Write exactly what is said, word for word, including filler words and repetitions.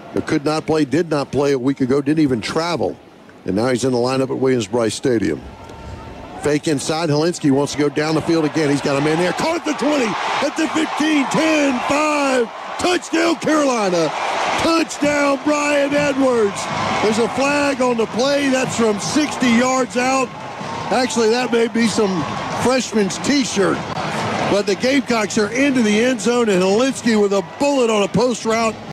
who could not play, did not play a week ago, didn't even travel. And now he's in the lineup at Williams-Brice Stadium. Fake inside. Hilinski wants to go down the field again. He's got a man there. Caught at the twenty, at the fifteen, ten, five. Touchdown, Carolina. Touchdown, Bryan Edwards. There's a flag on the play. That's from sixty yards out. Actually, that may be some freshman's T-shirt. But the Gamecocks are into the end zone, and Hilinski with a bullet on a post route.